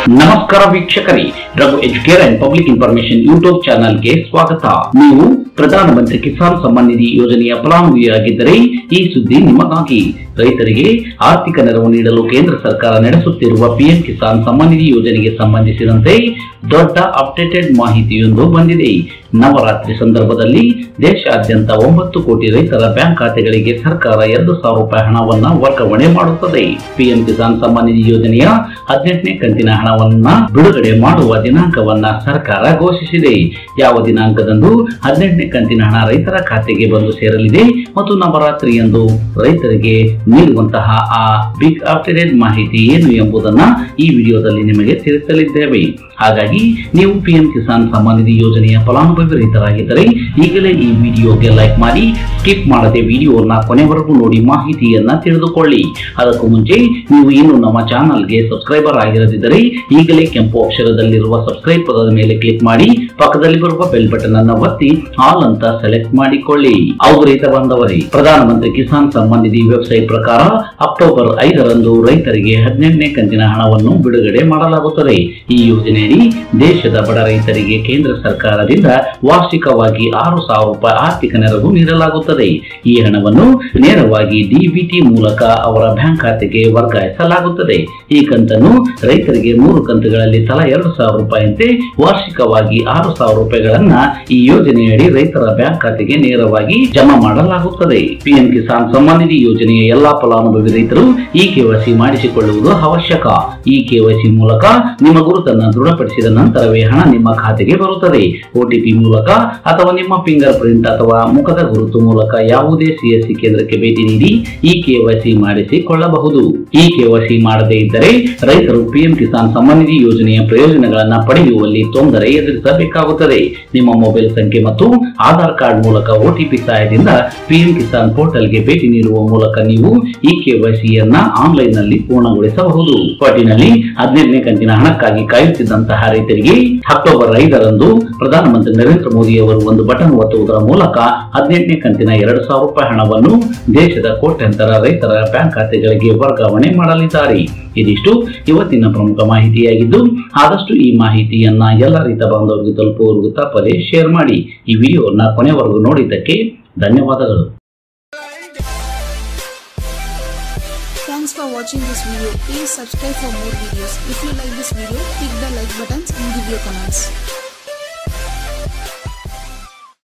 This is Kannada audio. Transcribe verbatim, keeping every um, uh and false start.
ನಮಸ್ಕಾರ ವೀಕ್ಷಕರೇ, Raghu educare and public information YouTube ಚಾನೆಲ್ಗೆ ಸ್ವಾಗತ. ನೀವು ಪ್ರಧಾನಮಂತ್ರಿ ಕಿಸಾನ್ ಸಮ್ಮಾನ್ ನಿಧಿ ಯೋಜನೆಯ ಫಲಾನುಭವಿಯಾಗಿದ್ದರೆ ಈ ಸುದ್ದಿ ನಿಮಗಾಗಿ. ರೈತರಿಗೆ ಆರ್ಥಿಕ ನೆರವು ನೀಡಲು ಕೇಂದ್ರ ಸರ್ಕಾರ ನಡೆಸುತ್ತಿರುವ ಪಿಎಂ ಕಿಸಾನ್ ಸಮ್ಮಾನ್ ನಿಧಿ ಯೋಜನೆಗೆ ಸಂಬಂಧಿಸಿದಂತೆ ದೊಡ್ಡ ಅಪ್ಡೇಟೆಡ್ ಮಾಹಿತಿಯೊಂದು ಬಂದಿದೆ. ನವರಾತ್ರಿ ಸಂದರ್ಭದಲ್ಲಿ ದೇಶಾದ್ಯಂತ ಒಂಬತ್ತು ಕೋಟಿ ರೈತರ ಬ್ಯಾಂಕ್ ಖಾತೆಗಳಿಗೆ ಸರ್ಕಾರ ಎರಡು ಸಾವಿರ ರೂಪಾಯಿ ಹಣವನ್ನ ವರ್ಗಾವಣೆ ಮಾಡುತ್ತದೆ. ಪಿಎಂ ಕಿಸಾನ್ ಸಮ್ಮಾನ್ ನಿಧಿ ಯೋಜನೆಯ ಹದಿನೆಂಟನೇ ಕಂತಿನ ಹಣವನ್ನ ಬಿಡುಗಡೆ ಮಾಡುವ ದಿನಾಂಕವನ್ನ ಸರ್ಕಾರ ಘೋಷಿಸಿದೆ. ಯಾವ ದಿನಾಂಕದಂದು ಹದಿನೆಂಟನೇ ಕಂತಿನ ಹಣ ರೈತರ ಖಾತೆಗೆ ಬಂದು ಸೇರಲಿದೆ ಮತ್ತು ನವರಾತ್ರಿಯಂದು ರೈತರಿಗೆ ನೀಡುವಂತಹ ಆ ಬಿಗ್ ಅಪ್ಡೇಟೆಡ್ ಮಾಹಿತಿ ಏನು ಎಂಬುದನ್ನ ಈ ವಿಡಿಯೋದಲ್ಲಿ ನಿಮಗೆ ತಿಳಿಸಲಿದ್ದೇವೆ. ಹಾಗಾಗಿ ನೀವು ಪಿಎಂ ಕಿಸಾನ್ ಸಮ್ಮಾನ್ ನಿಧಿ ಯೋಜನೆಯ ಫಲಾನುಭವಿ ರೈತರಾಗಿದ್ದರೆ ಈಗಲೇ ಈ ವಿಡಿಯೋಗೆ ಲೈಕ್ ಮಾಡಿ, ಸ್ಕಿಪ್ ಮಾಡದೆ ವಿಡಿಯೋನ ಕೊನೆವರೆಗೂ ನೋಡಿ ಮಾಹಿತಿಯನ್ನ ತಿಳಿದುಕೊಳ್ಳಿ. ಅದಕ್ಕೂ ಮುಂಚೆ ನೀವು ಇನ್ನು ನಮ್ಮ ಚಾನಲ್ಗೆ ಸಬ್ಸ್ಕ್ರೈಬರ್ ಆಗಿರದಿದ್ದರೆ ಈಗಲೇ ಕೆಂಪು ಅಕ್ಷರದಲ್ಲಿರುವ ಸಬ್ಸ್ಕ್ರೈಬ್ ಪದದ ಮೇಲೆ ಕ್ಲಿಕ್ ಮಾಡಿ, ಪಕ್ಕದಲ್ಲಿ ಬರುವ ಬೆಲ್ ಬಟನ್ ಅನ್ನು ಒತ್ತಿ ಆಲ್ ಅಂತ ಸೆಲೆಕ್ಟ್ ಮಾಡಿಕೊಳ್ಳಿ. ಹೌದು ರೈತ ಬಾಂಧವರೇ, ಪ್ರಧಾನಮಂತ್ರಿ ಕಿಸಾನ್ ಸಮ್ಮಾನ್ ನಿಧಿ ವೆಬ್ಸೈಟ್ ಪ್ರಕಾರ ಅಕ್ಟೋಬರ್ ಐದರಂದು ರೈತರಿಗೆ ಹದಿನೆಂಟನೇ ಕಂತಿನ ಹಣವನ್ನು ಬಿಡುಗಡೆ ಮಾಡಲಾಗುತ್ತದೆ. ಈ ಯೋಜನೆಯಡಿ ದೇಶದ ಬಡ ರೈತರಿಗೆ ಕೇಂದ್ರ ಸರ್ಕಾರದಿಂದ ವಾರ್ಷಿಕವಾಗಿ ಆರು ಸಾವಿರ ರೂಪಾಯಿ ಆರ್ಥಿಕ ನೆರವು ನೀಡಲಾಗುತ್ತದೆ. ಈ ಹಣವನ್ನು ನೇರವಾಗಿ ಡಿಬಿಟಿ ಮೂಲಕ ಅವರ ಬ್ಯಾಂಕ್ ಖಾತೆಗೆ ವರ್ಗಾಯಿಸಲಾಗುತ್ತದೆ. ಈ ಕಂತನ್ನು ರೈತರಿಗೆ ಮೂರು ಕಂತುಗಳಲ್ಲಿ ತಲಾ ಎರಡು ಸಾವಿರ ರೂಪಾಯಿಯಂತೆ ವಾರ್ಷಿಕವಾಗಿ ಆರು ಸಾವಿರ ರೂಪಾಯಿಗಳನ್ನ ಈ ಯೋಜನೆಯಡಿ ರೈತರ ಬ್ಯಾಂಕ್ ಖಾತೆಗೆ ನೇರವಾಗಿ ಜಮಾ ಮಾಡಲಾಗುತ್ತದೆ. ಪಿಎಂ ಕಿಸಾನ್ ಸಮ್ಮಾನ್ ನಿಧಿ ಯೋಜನೆಯ ಎಲ್ಲಾ ಫಲಾನುಭವಿ ರೈತರು ಈ ಕೆವೈಸಿ ಮಾಡಿಸಿಕೊಳ್ಳುವುದು ಅವಶ್ಯಕ. ಈ ಕೆವೈಸಿ ಮೂಲಕ ನಿಮ್ಮ ಗುರುತನ್ನು ದೃಢಪಡಿಸಿದ ನಂತರವೇ ಹಣ ನಿಮ್ಮ ಖಾತೆಗೆ ಬರುತ್ತದೆ. ಒಟಿಪಿ ಮೂಲಕ ಅಥವಾ ನಿಮ್ಮ ಫಿಂಗರ್ ಪ್ರಿಂಟ್ ಅಥವಾ ಮುಖದ ಗುರುತು ಮೂಲಕ ಯಾವುದೇ ಸಿಎಸ್ಸಿ ಕೇಂದ್ರಕ್ಕೆ ಭೇಟಿ ನೀಡಿ ಈ ಕೆವೈಸಿ ಮಾಡಿಸಿಕೊಳ್ಳಬಹುದು. ಈ ಕೆವೈಸಿ ಮಾಡದೇ ಇದ್ದರೆ ರೈತರು ಪಿಎಂ ಕಿಸಾನ್ ಸಮ್ಮಾನ್ ನಿಧಿ ಯೋಜನೆಯ ಪ್ರಯೋಜನಗಳನ್ನು ಪಡೆಯುವಲ್ಲಿ ತೊಂದರೆ ಎದುರಿಸಬೇಕಾಗುತ್ತದೆ. ನಿಮ್ಮ ಮೊಬೈಲ್ ಸಂಖ್ಯೆ ಮತ್ತು ಆಧಾರ್ ಕಾರ್ಡ್ ಮೂಲಕ ಒಟಿಪಿ ಸಹಾಯದಿಂದ ಪಿಎಂ ಕಿಸಾನ್ ಪೋರ್ಟಲ್ಗೆ ಭೇಟಿ ನೀಡುವ ಮೂಲಕ ನೀವು ಈ ಕೆವೈಸಿಯನ್ನ ಆನ್ಲೈನ್ ನಲ್ಲಿ ಪೂರ್ಣಗೊಳಿಸಬಹುದು. ಒಟ್ಟಿನಲ್ಲಿ ಹದಿನೆಂಟನೇ ಕಂತಿನ ಹಣಕ್ಕಾಗಿ ಕಾಯುತ್ತಿದ್ದಂತಹ ರೈತರಿಗೆ ಅಕ್ಟೋಬರ್ ಐದರಂದು ಪ್ರಧಾನಮಂತ್ರಿ ನರೇಂದ್ರ ಮೋದಿ ಅವರು ಒಂದು ಬಟನ್ ಒತ್ತುವುದರ ಮೂಲಕ ಹದಿನೆಂಟನೇ ಕಂತಿನ ಎರಡು ಸಾವಿರ ರೂಪಾಯಿ ಹಣವನ್ನು ದೇಶದ ಕೋಟ್ಯಂತರ ರೈತರ ಬ್ಯಾಂಕ್ ಖಾತೆಗಳಿಗೆ ವರ್ಗಾವಣೆ ಮಾಡಲಿದ್ದಾರೆ. ಇದಿಷ್ಟು ಇವತ್ತಿನ ಪ್ರಮುಖ ಮಾಹಿತಿಯಾಗಿದ್ದು, ಆದಷ್ಟು ಈ ಮಾಹಿತಿಯನ್ನ ಎಲ್ಲ ರೈತ ಬಾಂಧವರಿಗೆ ತಲುಪುವವರೆಗೂ ತಪ್ಪದೆ ಶೇರ್ ಮಾಡಿ. ಈ ವಿಡಿಯೋನ ಕೊನೆವರೆಗೂ ನೋಡಿದ್ದಕ್ಕೆ ಧನ್ಯವಾದಗಳು. Thanks for watching this video. Please subscribe for more videos. If you like this video, click the like buttons and give your comments.